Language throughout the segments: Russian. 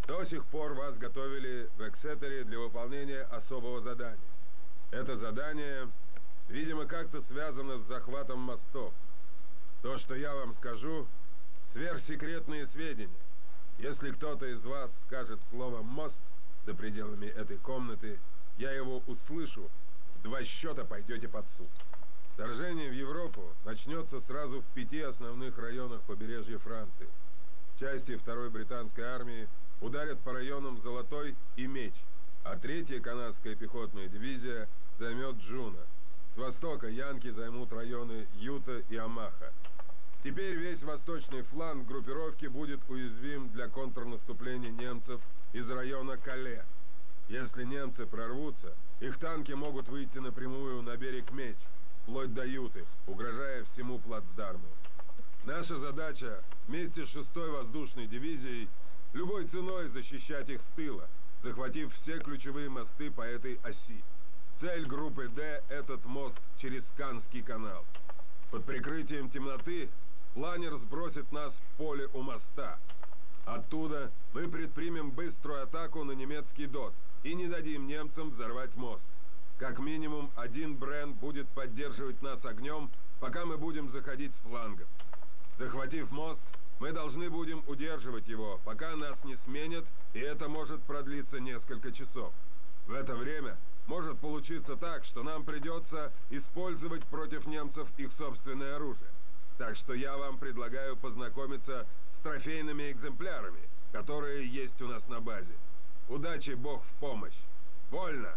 До сих пор вас готовили в Эксетере для выполнения особого задания. Это задание, видимо, как-то связано с захватом мостов. То, что я вам скажу, сверхсекретные сведения. Если кто-то из вас скажет слово «мост» за пределами этой комнаты, я его услышу, в 2 счета пойдете под суд. Вторжение в Европу начнется сразу в 5 основных районах побережья Франции. Части 2-й британской армии ударят по районам Золотой и Меч, а 3-я канадская пехотная дивизия займет Джуна. С востока янки займут районы Юта и Омаха. Теперь весь восточный фланг группировки будет уязвим для контрнаступления немцев из района Кале. Если немцы прорвутся, их танки могут выйти напрямую на берег Меч, вплоть до Юты, угрожая всему плацдарму. Наша задача вместе с 6-й воздушной дивизией любой ценой защищать их с тыла, захватив все ключевые мосты по этой оси. Цель группы «Д» — этот мост через Канский канал. Под прикрытием темноты планер сбросит нас в поле у моста. Оттуда мы предпримем быструю атаку на немецкий ДОТ и не дадим немцам взорвать мост. Как минимум 1 Бренд будет поддерживать нас огнем, пока мы будем заходить с флангов. Захватив мост, мы должны будем удерживать его, пока нас не сменят, и это может продлиться несколько часов. В это время может получиться так, что нам придется использовать против немцев их собственное оружие. Так что я вам предлагаю познакомиться с трофейными экземплярами, которые есть у нас на базе. Удачи, Бог в помощь. Вольно!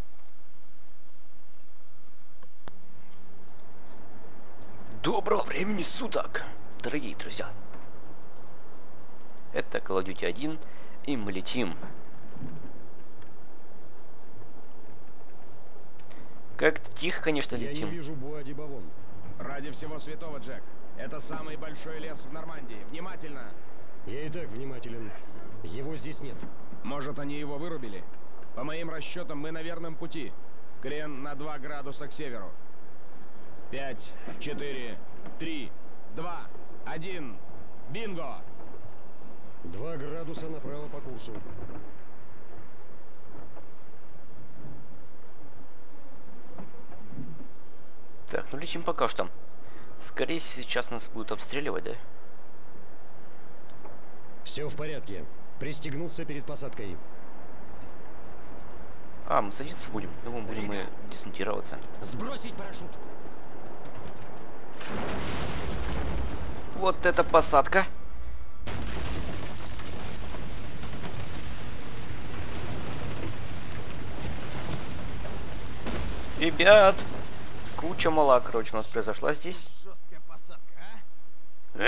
Доброго времени суток, дорогие друзья. Это Call of Duty 1, и мы летим. Как-то тихо, конечно, летим. Я не вижу Буа-ди-Бавон. Ради всего святого, Джек. Это самый большой лес в Нормандии. Внимательно! Я и так внимателен. Его здесь нет. Может, они его вырубили? По моим расчетам, мы на верном пути. Крен на 2 градуса к северу. 5, 4, 3, 2, 1. Бинго! 2 градуса направо по курсу. Так, ну летим пока что. Скорее сейчас нас будут обстреливать, да? Все в порядке. Пристегнуться перед посадкой. А, мы садиться будем. Думаю, будем мы десантироваться. Сбросить парашют. Вот это посадка. Ребят, куча мала, короче, у нас произошла здесь. Жесткая посадка, а?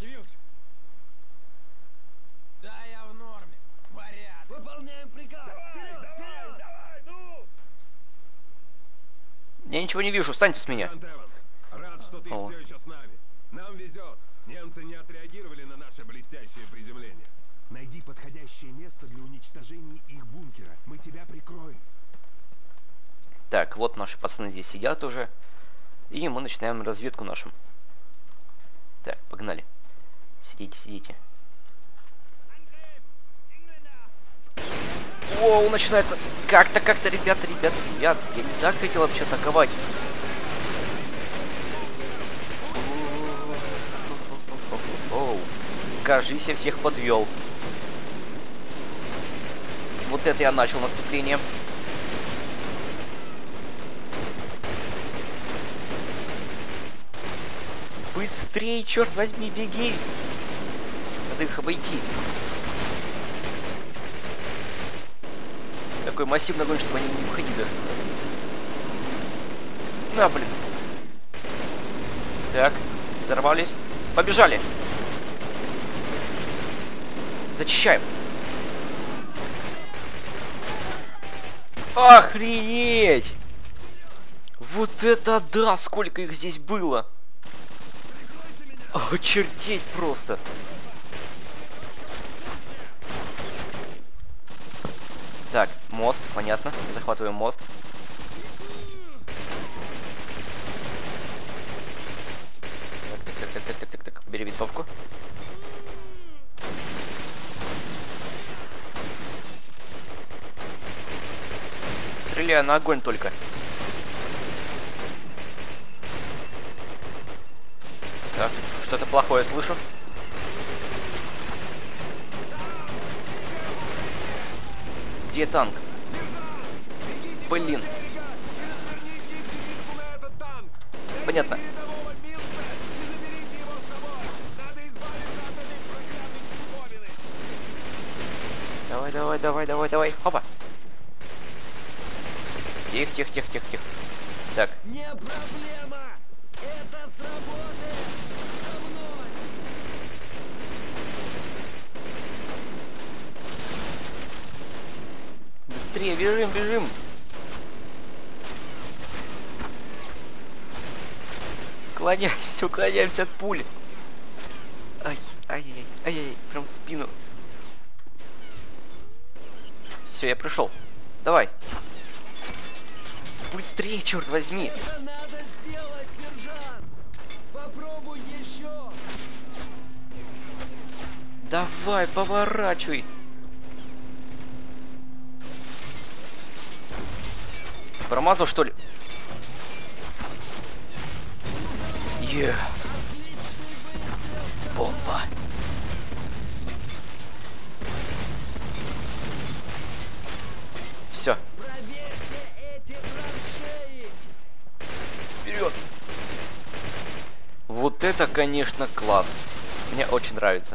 Да, я в норме. Порядок. Выполняем приказ! Вперед! Вперед! Давай, ну! Я ничего не вижу, встаньте с меня. Сант Эванс, рад, что ты О. все еще с нами. Нам везет. Немцы не отреагировали на наше блестящее приземление. Найди подходящее место для уничтожения их бункера. Мы тебя прикроем. Так, вот наши пацаны здесь сидят уже. И мы начинаем разведку нашу. Так, погнали. Сидите, сидите. О, начинается. Как-то, ребят. Я не так хотел вообще атаковать. Оу. Кажись, я всех подвел. Вот это я начал наступление. Быстрее, черт возьми, беги! Надо их обойти. Такой массивный огонь, чтобы они не выходили. На, блин. Так, взорвались. Побежали. Зачищаем. Охренеть! Вот это да! Сколько их здесь было! Очертеть просто! Так, мост, понятно. Захватываем мост. Так. Бери винтовку. стреляю на огонь только. Так, что-то плохое слышу. Где танк? Блин. Понятно. Давай, давай, давай, давай, давай. Хопа. Тихо, тихо, тихо, тихо, тихо. Так. Не проблема! Это сработает! Со мной! Быстрее, бежим, бежим. Уклоняемся, уклоняемся от пули. Ай, ай-яй, ай-яй, прям в спину. Все, я пришел. Давай. Быстрее, черт возьми. Это надо сделать, сержант! Попробуй еще! Давай, поворачивай. Промазал, что ли? Е. Бомба. Все. Проверьте эти траншеи! Вперед! Вот это, конечно, класс. Мне очень нравится.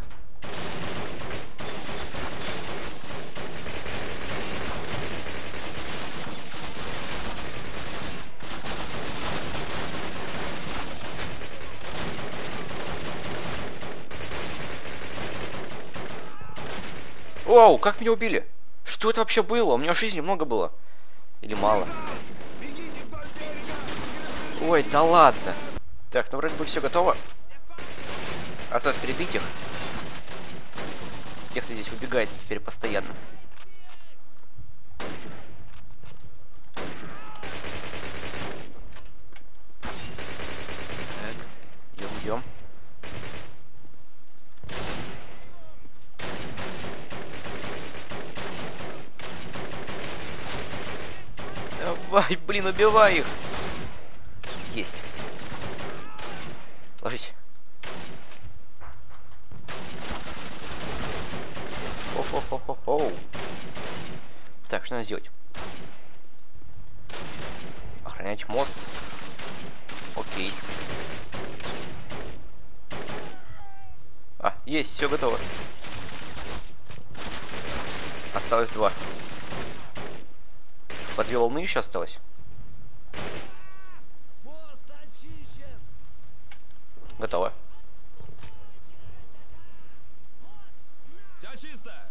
Оу, как меня убили? Что это вообще было? У меня жизни много было. Или мало? Ой, да ладно. Так, ну вроде бы все готово. Осталось перебить их. Тех, кто здесь убегает теперь постоянно. Так, идем, идем. Давай, блин, убивай их. Есть. Ложись. Хо-хо-хо-хо-хо. Так, что надо сделать? Охранять мост. Окей. А, есть, все готово. Осталось 2. По 2 волны еще осталось. Мост очищен! Готово. Все чисто!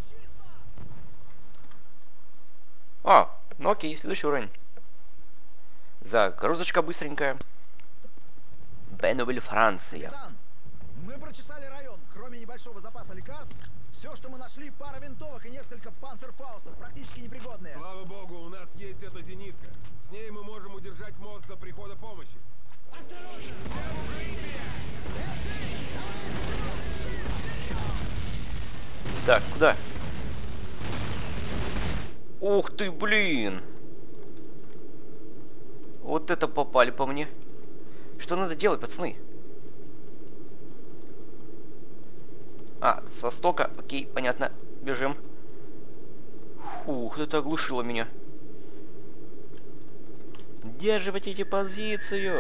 А, ну окей, следующий уровень. Загрузочка быстренькая. Бенувиль, Франция. Капитан, мы прочесали район. Кроме небольшого запаса лекарств, все, что мы нашли, пара винтовок и несколько панцерфаустов, практически непригодные. Слава богу, у нас есть эта зенитка. С ней мы можем удержать мост до прихода помощи. Так, куда? Ух ты, блин! Вот это попали по мне. Что надо делать, пацаны? А, с востока. Окей, понятно. Бежим. Ух, это оглушило меня. Держите эти позицию.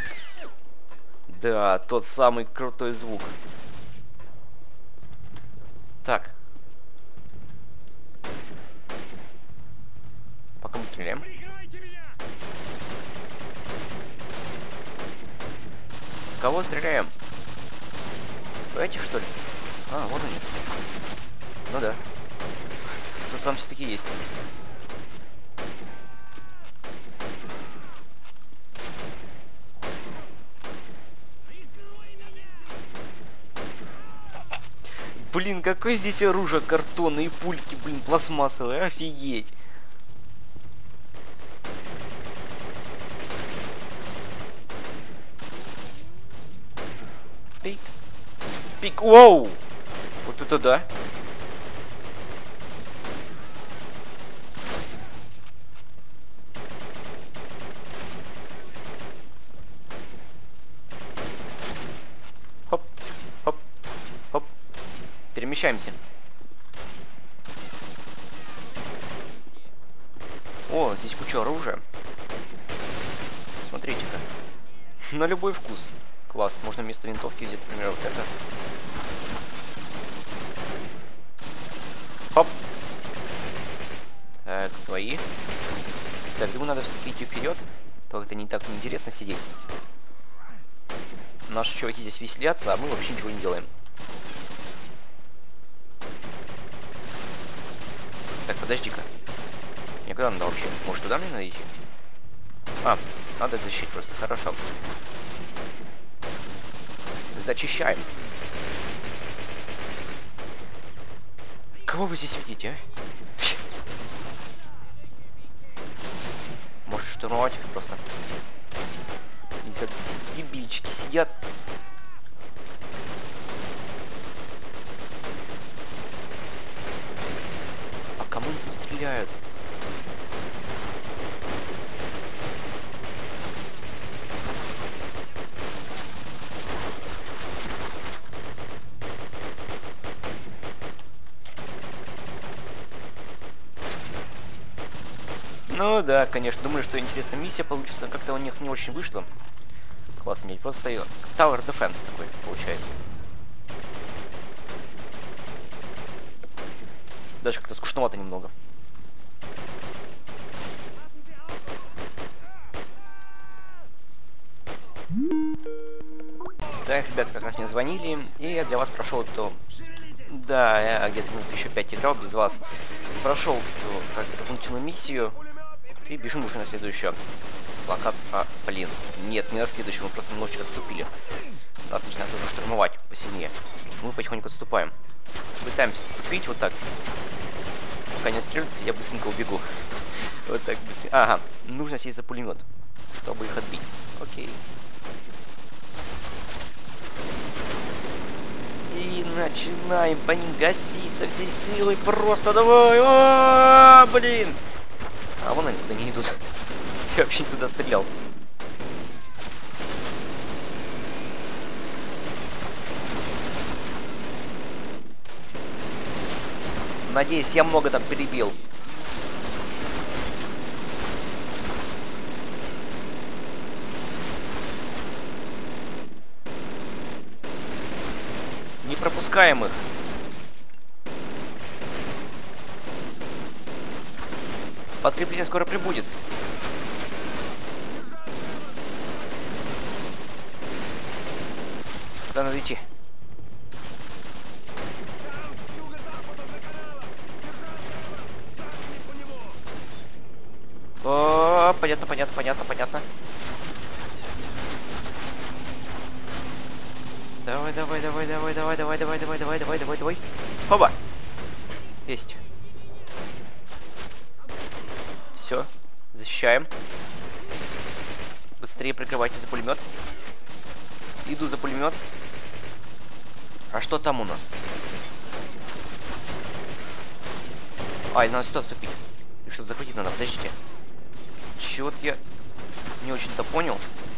Да, тот самый крутой звук. Так. Пока мы стреляем. Кого стреляем? Этих, что ли? А, вот они. Ну да. Что там все-таки есть. Блин, какое здесь оружие картонное и пульки, блин, пластмассовые, офигеть. Пик. Пик, воу! Вот это да. перемещаемся. О, здесь куча оружия. Смотрите-ка. На любой вкус. Класс, можно вместо винтовки взять, например, вот это. Хоп. Так, свои. Так, думаю, надо все-таки идти вперед. То как-то не так неинтересно сидеть. Наши чуваки здесь веселятся, а мы вообще ничего не делаем. Так, подожди-ка. Мне куда надо вообще? Может, туда мне надо идти? А, надо защитить просто. Хорошо. Зачищаем. Кого вы здесь видите, а? Может штурмовать просто. Здесь вот дебильчики сидят. А кому они там стреляют? Ну да, конечно, думаю, что интересная миссия получится. Как-то у них не очень вышло. Классно иметь. Просто Tower Defense такой получается. Даже как-то скучновато немного. Так, ребята, как раз мне звонили, и я для вас прошел эту... Да, я где-то минут еще 5 играл без вас. Прошел эту как дополнительную миссию. И бежим уже на следующую локацию. А, блин. Нет, не на следующую, мы просто немножечко отступили. Нас начинают уже штурмовать посильнее. Мы потихоньку отступаем. Пытаемся отступить вот так. Пока не отстреливаются, я быстренько убегу. Вот так быстренько. Ага, нужно сесть за пулемет, чтобы их отбить. Окей. И начинаем по ним гасить со всей силой. Просто давай. О, блин. А вон они куда не идут. Я вообще не туда стрелял. Надеюсь, я много там перебил. Не пропускаем их. Подкрепление скоро прибудет. Куда надо идти? О, понятно, понятно, понятно, понятно. Давай, давай, давай, давай, давай, давай, давай, давай, давай, давай, давай, давай. Оба! Есть. Все, защищаем. Быстрее прикрывайте за пулемет. Иду за пулемет. А что там у нас? Ай, надо сюда отступить. И что-то захватить надо, подождите. Чего-то я не очень-то понял.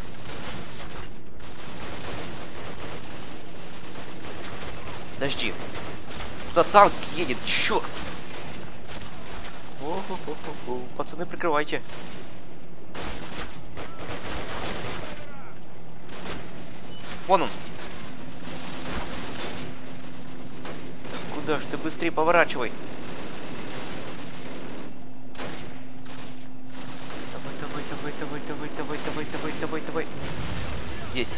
Подожди. Туда танк едет, черт. О-хо-хо-хо-хо. Пацаны, прикрывайте. Вон он. Куда ж ты? Быстрее поворачивай. Давай, давай, давай, давай, давай, давай, давай, давай, давай, давай. Есть.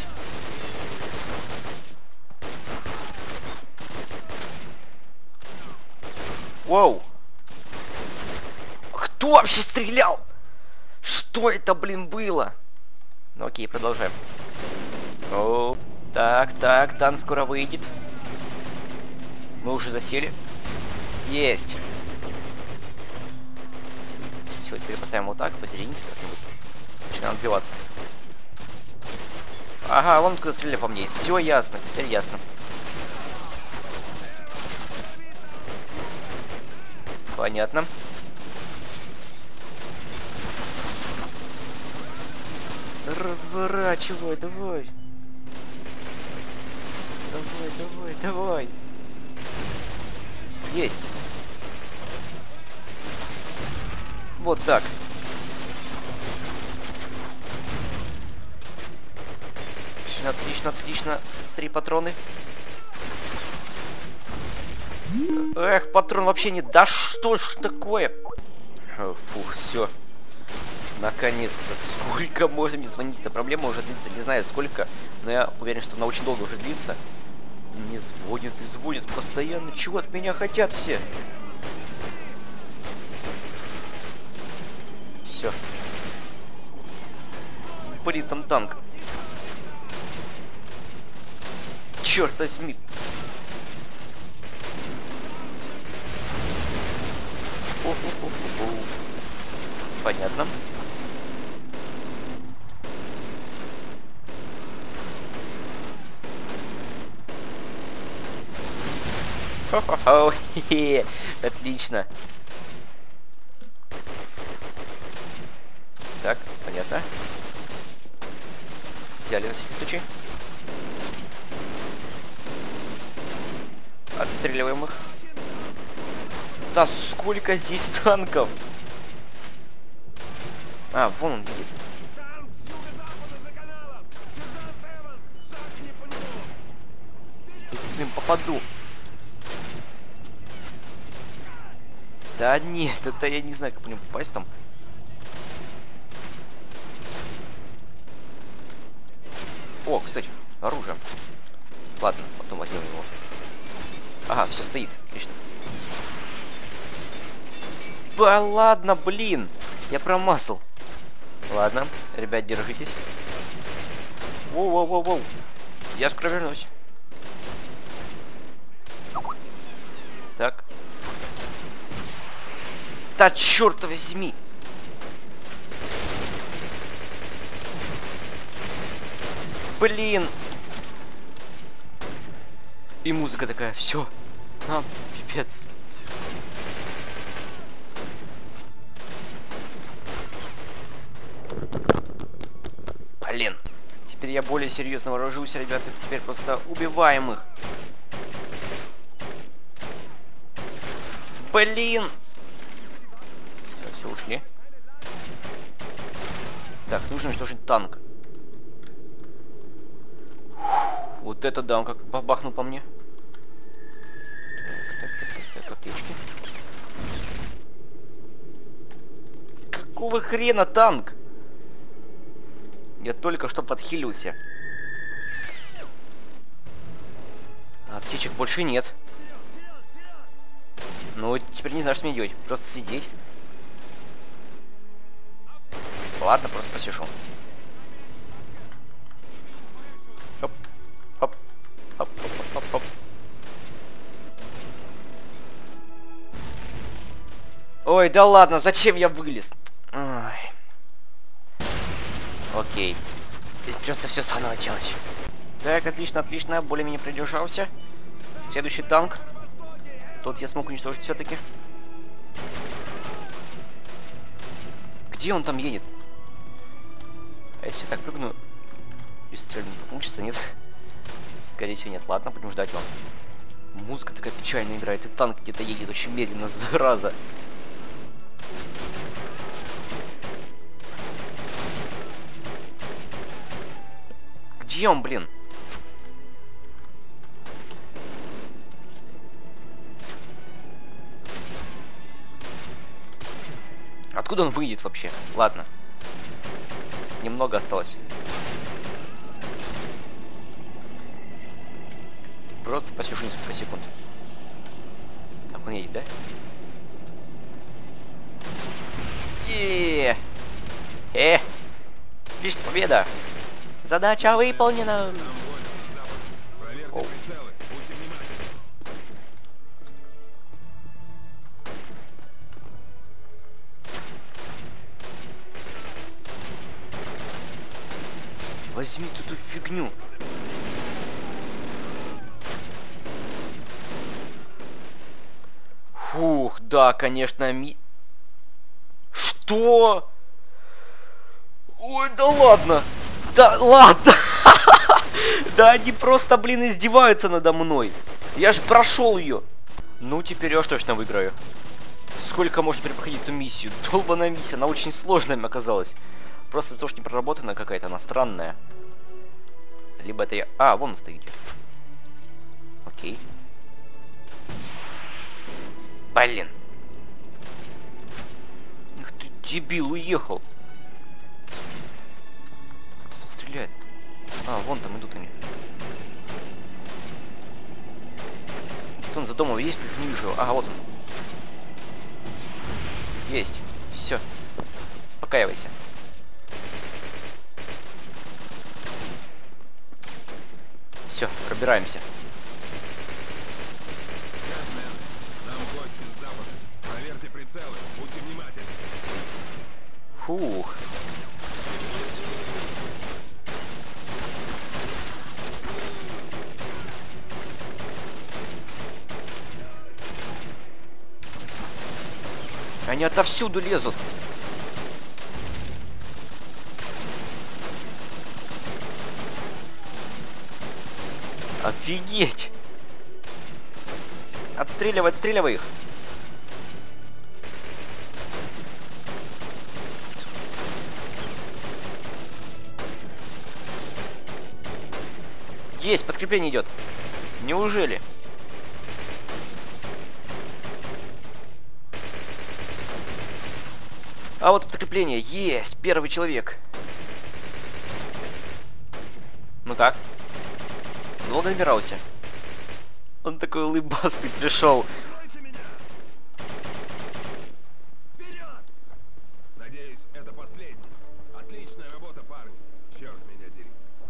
Вау. Кто вообще стрелял? Что это, блин, было? Ну окей, продолжаем. О, так, так, танк скоро выйдет. Мы уже засели. Есть. Все, теперь поставим вот так, посередине как-нибудь. Начинаем отбиваться. Ага, вон куда стреляли по мне. Все ясно, теперь ясно. Понятно. Разворачивай, давай. Давай, давай, давай. Есть. Вот так. Отлично, отлично. 3 патроны. Эх, патрон вообще не... Да что ж такое? Фух, все. Наконец-то. Сколько можно мне звонить? Эта проблема уже длится, не знаю сколько, но я уверен, что она очень долго уже длится. Не звонит и звонит постоянно. Чего от меня хотят все? Все. Блин, там танк. Черт возьми. Понятно. Хо-хо-хо, хе-хе. Отлично. Так, понятно. Взяли на всякий случай. Отстреливаем их. Да сколько здесь танков? А, вон он едет. Танк с юго-запада за каналом! Сержант Эванс! Шагни по нему! Блин, попаду. Да нет, это я не знаю, как по нему попасть там. О, кстати, оружие. Ладно, потом возьмем его. Ага, все стоит. Отлично. Да ладно, блин. Я промазал. Ладно, ребят, держитесь. Воу-воу-воу-воу. Я скоро вернусь. Так. Да черт возьми. Блин. И музыка такая, все. А, пипец. Блин. Теперь я более серьезно вооружился, ребята. Теперь просто убиваем их. Блин. Все, ушли. Так, нужно уничтожить танк. Вот это да, он как бабахнул по мне. Так, аптечки. Какого хрена танк? Я только что подхилился. А аптечек больше нет. Ну, теперь не знаю, что мне делать. Просто сидеть. Ладно, просто посижу. Хоп, хоп, хоп, хоп, хоп, хоп. Ой, да ладно, зачем я вылез? Ой. Окей. Теперь придется все заново делать. Так, отлично, отлично. Более-менее придержался. Следующий танк. Тот я смог уничтожить все-таки. Где он там едет? А если я так прыгну и стрельну, получится, нет? Скорее всего, нет. Ладно, будем ждать его. Музыка такая печальная играет, и танк где-то едет очень медленно, зараза. Где он, блин? Откуда он выйдет вообще? Ладно. Немного осталось. Просто посижу несколько секунд. Так, он едет, да? Лишь победа! Задача выполнена! Проверьте прицелы, будьте внимательны. Возьми ты эту фигню. Фух, да, конечно, Что? Ой, да ладно. Да ладно. Да они просто, блин, издеваются надо мной. Я же прошел ее. Ну, теперь я уж точно выиграю. Сколько можно перепроходить эту миссию? Долбаная миссия, она очень сложная мне оказалась. Просто то, что не проработана какая-то, она странная. Либо это я... А, вон стоит. Окей. Блин. Эх ты, дебил, уехал. Кто там стреляет? А, вон там идут они. Где-то он за домом есть, не вижу его. Ага, вот он. Есть. Все. Успокаивайся. Все, пробираемся. Нам гости с запада. Проверьте прицелы, будьте внимательны. Фух. Они отовсюду лезут. Офигеть! Отстреливай, отстреливай их! Есть, подкрепление идет. Неужели? А вот подкрепление. Есть, первый человек. Ну как? Долго набирался. Он такой улыбастый пришел. Прикройте меня! Вперед! Надеюсь, это последний. Отличная работа, парни. Черт меня дери.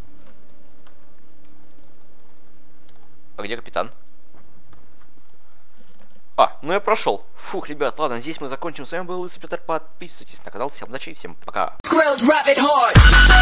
А где капитан? А, ну я прошел. Фух, ребят, ладно, здесь мы закончим. С вами был Лысый Петр. Подписывайтесь на канал. Всем удачи и всем пока. Grilled rabbit hard.